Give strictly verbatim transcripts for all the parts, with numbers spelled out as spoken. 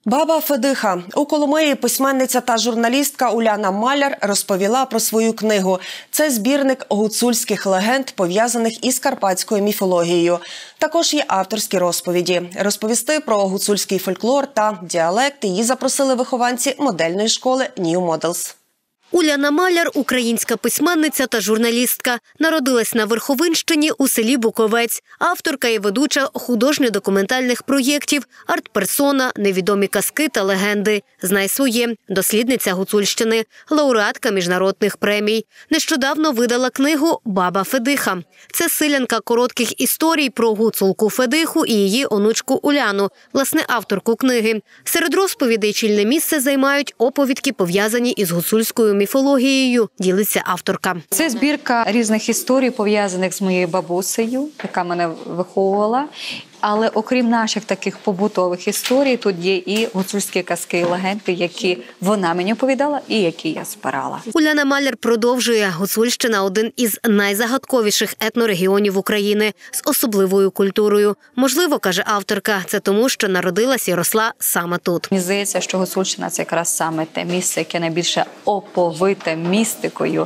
Баба Федиха. У Коломиї письменниця та журналістка Уляна Маляр розповіла про свою книгу. Це збірник гуцульських легенд, пов'язаних із карпатською міфологією. Також є авторські розповіді. Розповісти про гуцульський фольклор та діалект її запросили вихованці модельної школи New Models. Уляна Маляр – українська письменниця та журналістка. Народилась на Верховинщині у селі Буковець. Авторка і ведуча художньо-документальних проєктів, арт-персона, невідомі казки та легенди. Знай своє. Дослідниця Гуцульщини, лауреатка міжнародних премій. Нещодавно видала книгу «Баба Федиха». Це силянка коротких історій про гуцулку Федиху і її онучку Уляну, власне, авторку книги. Серед розповідей чільне місце займають оповідки, пов'язані із гуцульською міфологією, ділиться авторка. Це збірка різних історій, пов'язаних з моєю бабусею, яка мене виховувала. Але окрім наших таких побутових історій, тут є і гуцульські казки і легенди, які вона мені оповідала і які я збирала. Уляна Маляр продовжує. Гуцульщина – один із найзагадковіших етнорегіонів України з особливою культурою. Можливо, каже авторка, це тому, що народилась і росла саме тут. Мені здається, що Гуцульщина – це якраз саме те місце, яке найбільше оповите містикою.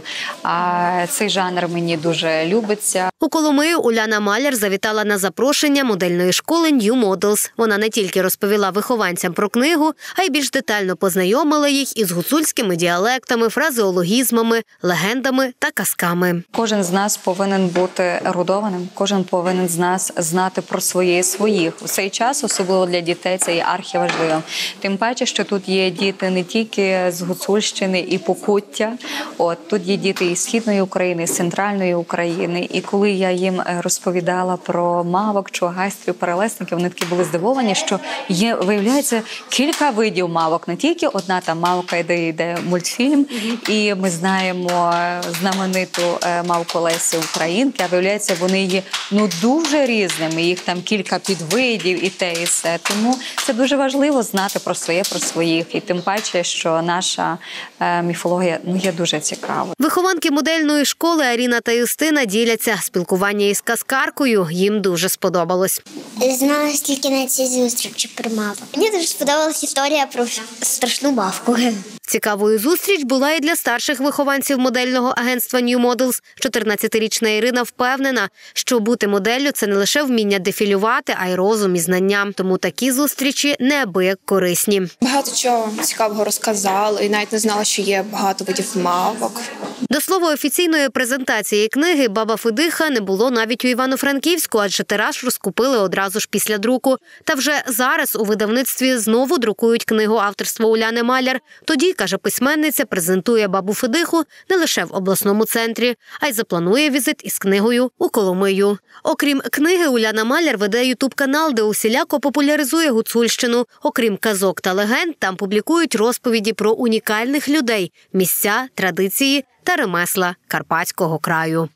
А цей жанр мені дуже любиться. У Коломию Уляна Маляр завітала на запрошення модельної школи New Models. Вона не тільки розповіла вихованцям про книгу, а й більш детально познайомила їх із гуцульськими діалектами, фразеологізмами, легендами та казками. Кожен з нас повинен бути ерудованим, кожен повинен з нас знати про своє і своїх. У цей час, особливо для дітей, це є архіважливим. Тим паче, що тут є діти не тільки з Гуцульщини і Покуття, от, тут є діти із Східної України, із Центральної України. І коли я їм розповідала про мавок, чугайстрів, перелесників, вони такі були здивовані, що є, виявляється, кілька видів мавок. Не тільки одна там мавка, де йде мультфільм, і ми знаємо знамениту мавку Лесі Українки, а виявляється, вони є ну, дуже різними, їх там кілька підвидів і те, і все. Тому це дуже важливо знати про своє, про своїх. І тим паче, що наша е, міфологія ну, є дуже цікавою. Вихованки модельної школи Аріна та Юстина діляться. Спілкування із казкаркою їм дуже сподобалось. Знала стільки на цій зустрічі про мавок. Мені дуже сподобалась історія про страшну мавку. Цікавою зустріч була і для старших вихованців модельного агентства New Models. чотирнадцятирічна Ірина впевнена, що бути моделлю – це не лише вміння дефілювати, а й розум і знання. Тому такі зустрічі неабияк корисні. Багато чого цікавого розказали, і навіть не знала, що є багато видів мавок. До слова, офіційної презентації книги «Баба Федиха» не було навіть у Івано-Франківську, адже тираж розкупили одразу ж після друку. Та вже зараз у видавництві знову друкують книгу авторства Уляни Маляр. Тоді, каже письменниця, презентує «Бабу Федиху» не лише в обласному центрі, а й запланує візит із книгою у Коломию. Окрім книги, Уляна Маляр веде ютуб-канал, де усіляко популяризує гуцульщину. Окрім казок та легенд, там публікують розповіді про унікальних людей, місця, традиції та ремесла Карпатського краю.